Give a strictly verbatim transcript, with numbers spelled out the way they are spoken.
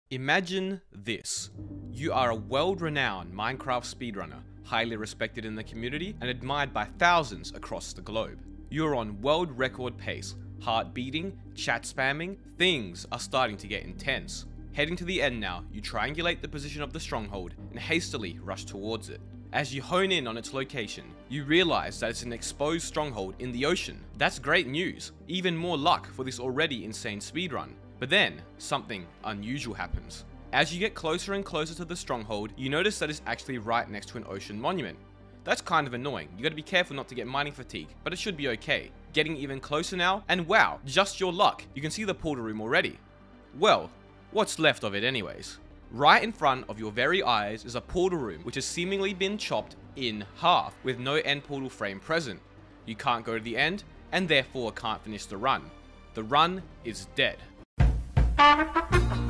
Imagine this. You are a world-renowned Minecraft speedrunner, highly respected in the community and admired by thousands across the globe. You are on world record pace, heart beating, chat spamming, things are starting to get intense. Heading to the end now, you triangulate the position of the stronghold and hastily rush towards it. As you hone in on its location, you realize that it's an exposed stronghold in the ocean. That's great news, even more luck for this already insane speedrun. But then, something unusual happens. As you get closer and closer to the stronghold, you notice that it's actually right next to an ocean monument. That's kind of annoying, you gotta be careful not to get mining fatigue, but it should be okay. Getting even closer now, and wow, just your luck, you can see the portal room already. Well, what's left of it anyways. Right in front of your very eyes is a portal room which has seemingly been chopped in half, with no end portal frame present. You can't go to the end, and therefore can't finish the run. The run is dead.